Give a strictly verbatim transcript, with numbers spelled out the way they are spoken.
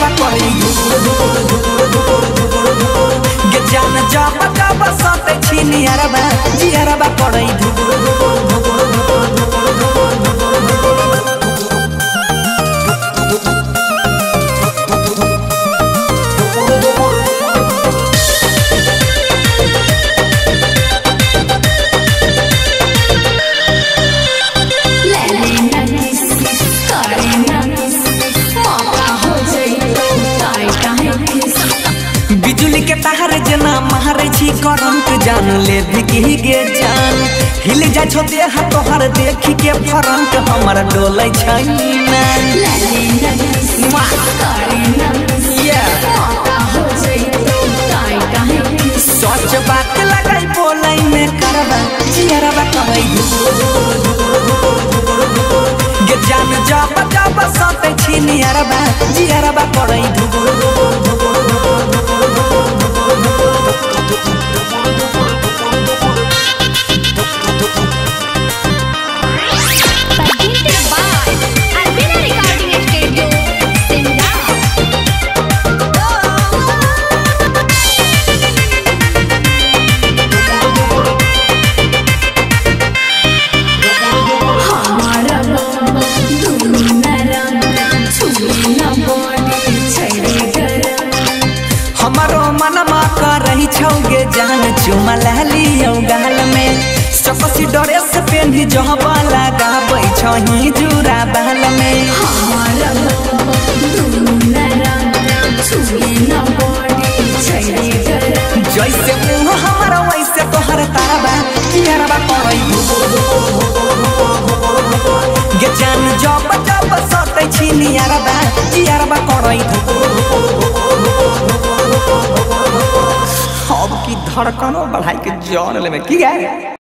करी गे जान जब जब सते छिनी अरबा जियरबा करी बिजुली के तार जना मारे छी करंट जान ले भिगी गे जान हिल जा छो देह तोहर देख के फरंट हमर डोलै छै ना सच बात लगाई बोलै में करबा जियरबा कहै गे जान जब जब सते छिनी अरबा जियरबा करै हमारो मनमा करही छौगे जान चुमा लहलियो गाल में सकसी डरे से पेन्ही जहबा लगाबै छही जुरा बाल में जैसे मुँह हमारा वैसे तोहर तारबा जियरबा करै गे जान जब जब सते छिनी अरबा जियरबा करै अब की धड़कनों बढ़ाई के जान ले में की गए।